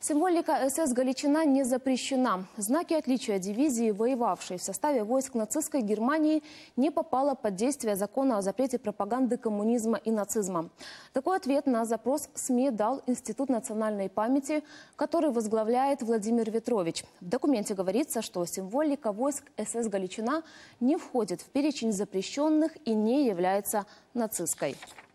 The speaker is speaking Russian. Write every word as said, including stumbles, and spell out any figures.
Символика СС «Галичина» не запрещена. Знаки отличия дивизии, воевавшей в составе войск нацистской Германии, не попала под действие закона о запрете пропаганды коммунизма и нацизма. Такой ответ на запрос СМИ дал Институт национальной памяти, который возглавляет Владимир Ветрович. В документе говорится, что символика войск СС «Галичина» не входит в перечень запрещенных и не является нацистской.